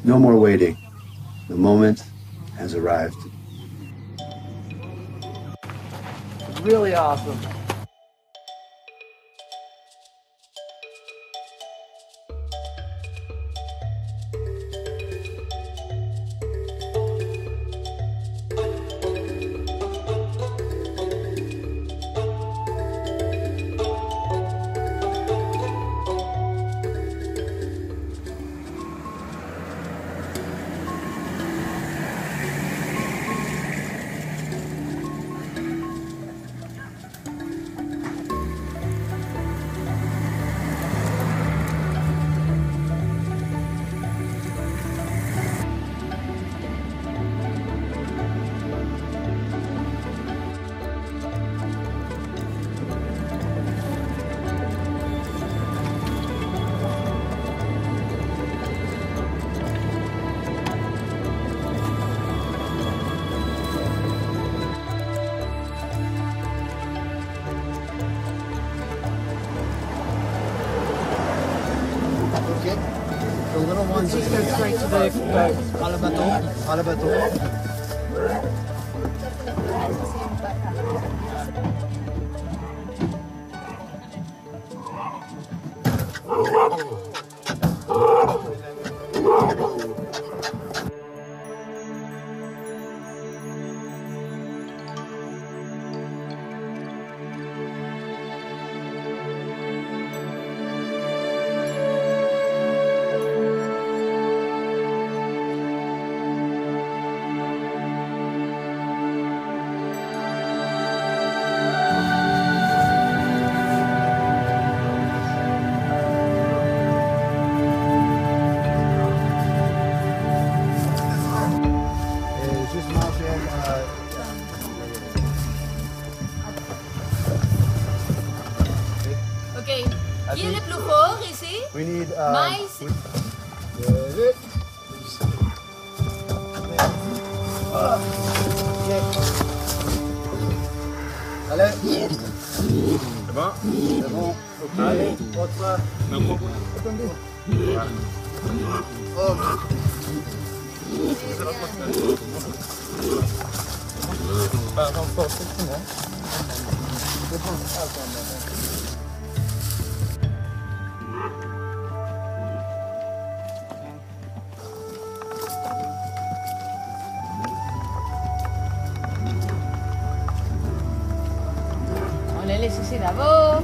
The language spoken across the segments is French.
No more waiting. The moment has arrived. Really awesome. The little ones just go straight to the Alabator. Ok, qui est le plus fort ici? We need Mais Allez. C'est bon? C'est bon. Allez, autre. Attendez. on les laisse ici d'abord.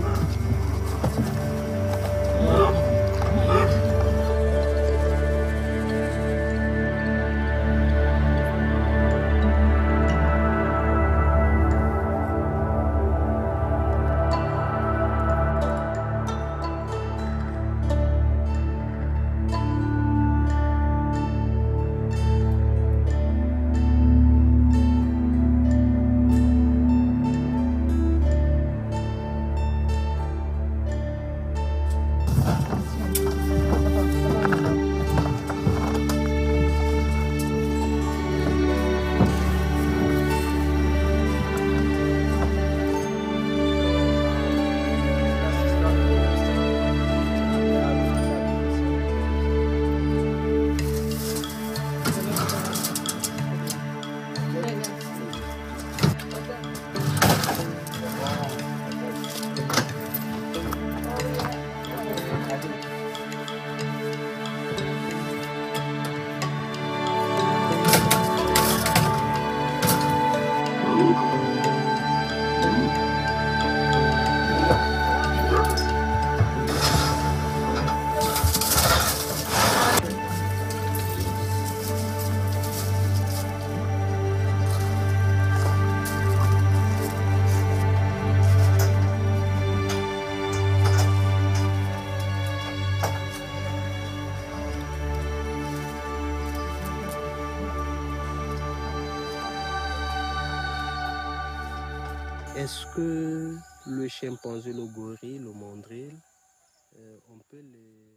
Est-ce que le chimpanzé, le gorille, le mandrill, on peut les...